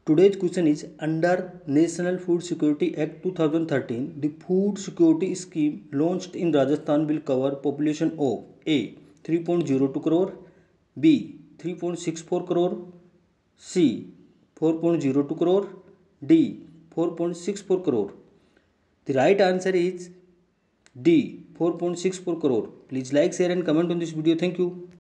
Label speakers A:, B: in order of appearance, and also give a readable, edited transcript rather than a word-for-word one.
A: Today's question is under National Food Security Act 2013, the food security scheme launched in Rajasthan will cover population of A 3.02 crore, B 3.64 crore, C 4.02 crore, D 4.64 crore. The right answer is D 4.64 crore. Please like, share and comment on this video. Thank you.